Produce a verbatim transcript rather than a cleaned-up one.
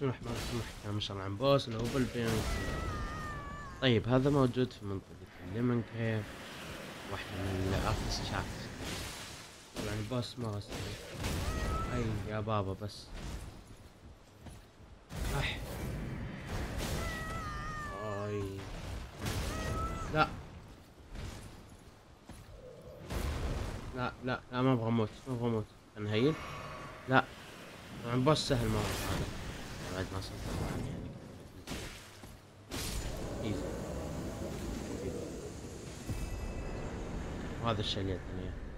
بسم الله الرحمن الرحيم. حكينا ما شاء الله عن بوس نوبل بينك. طيب هذا موجود في منطقة الليمون كيف، واحدة من الارتست شافت. طبعا البوس ما اسمه. اي يا بابا بس. اح. اي. لا لا لا لا ما ابغى اموت، ما ابغى اموت. نهيل. لا. طبعا بوس سهل مرة هذا. بعد ما صرت طبعا يعني ايزي. وهذا الشيء اللي ادري اياه.